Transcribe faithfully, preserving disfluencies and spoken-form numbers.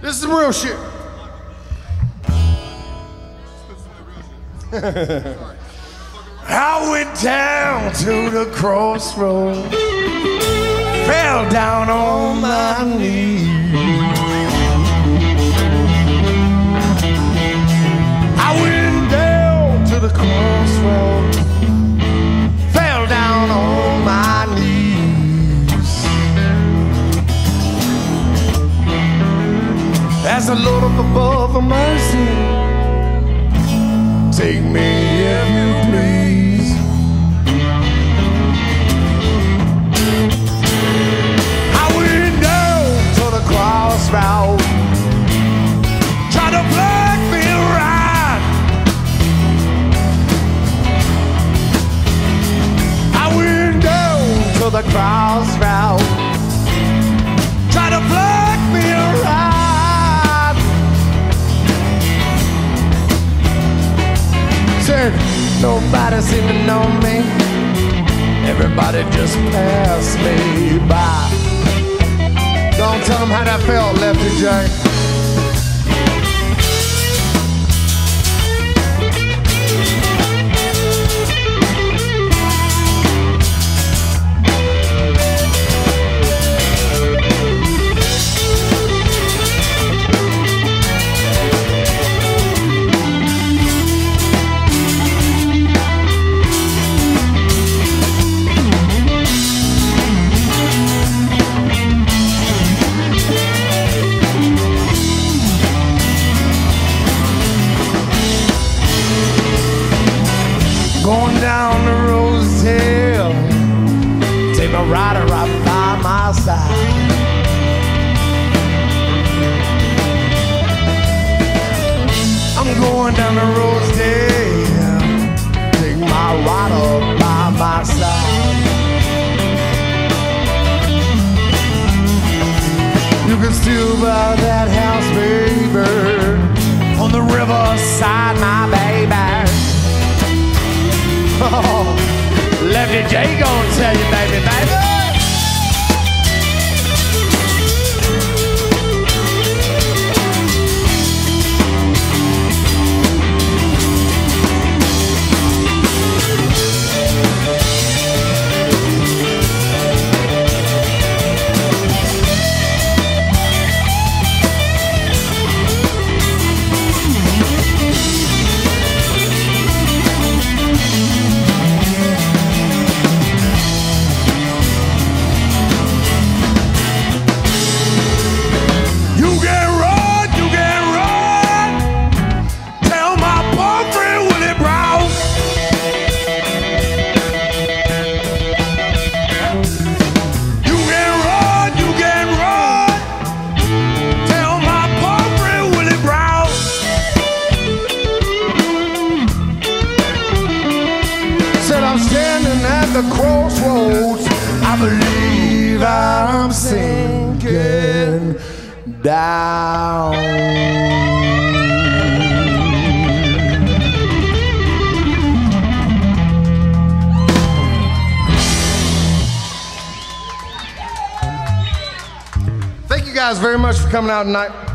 This is some real shit. I went down to the crossroads, fell down on my knees. I went down to the crossroads, fell down on my knees. As the Lord up above a mercy, take me if you please. I went down to the crossroads, tried to plug me right. I went down to the crossroads, tried to plug me right. Said, nobody seemed to know me, everybody just passed me by. Don't tell them how that felt, Lefty J. Going down the Rose Hill, take my rider right by my side. I'm going down the Rose Hill, take my rider by my side. You can still buy that house, baby, on the riverside, my baby. Oh, Lefty J gon' tell you, baby, baby. I'm standing at the crossroads, I believe I'm sinking down. Thank you guys very much for coming out tonight.